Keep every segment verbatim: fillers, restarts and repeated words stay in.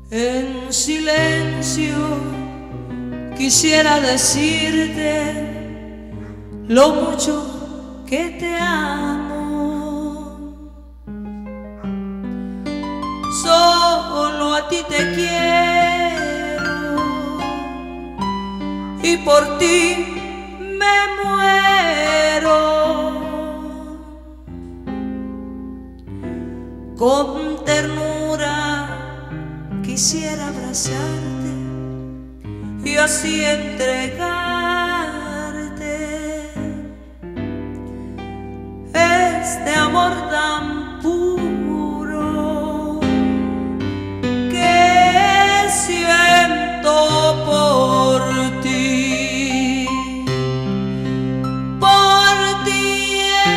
En silencio quisiera decirte lo mucho que te amo. Solo a ti te quiero y por ti me muero. Con ternura quisiera abrazarte y así entregarte este amor tan puro que siento por ti. Por ti he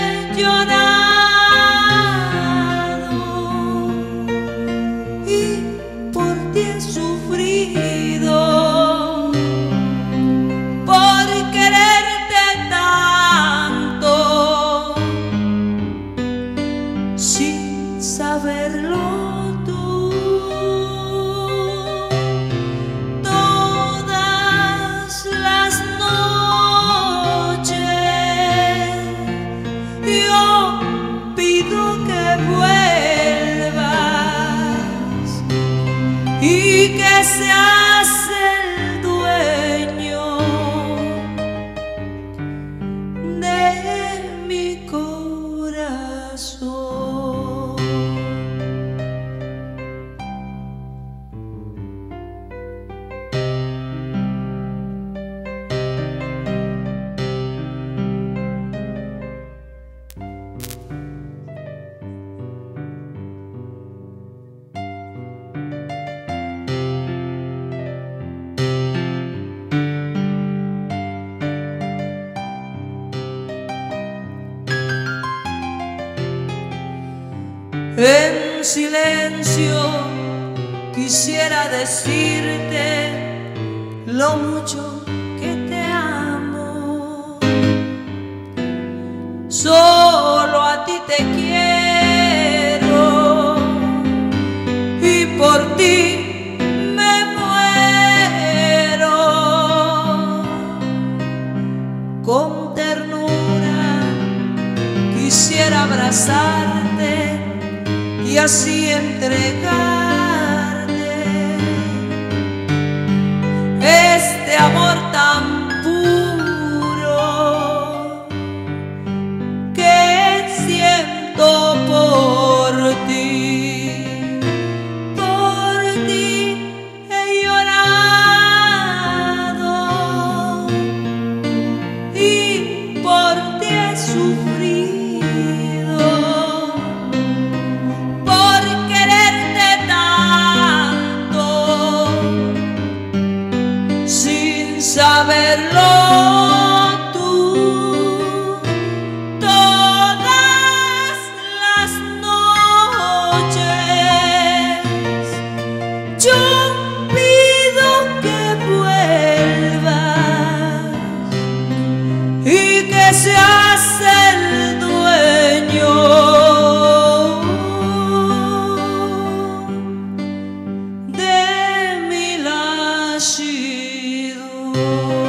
llorado y por ti he sufrido, por quererte tanto, sin saberlo tú. Todas las noches yo pido que vuelvas y que seas el dueño de mi corazón. En silencio quisiera decirte lo mucho que te amo. Solo a ti te quiero y por ti me muero. Con ternura quisiera abrazarte y así entregarte este amor tan puro que siento por ti. Por ti he llorado y por ti he sufrido, saberlo tú. Todas las noches yo pido que vuelvas y que seas el dueño de mi latido.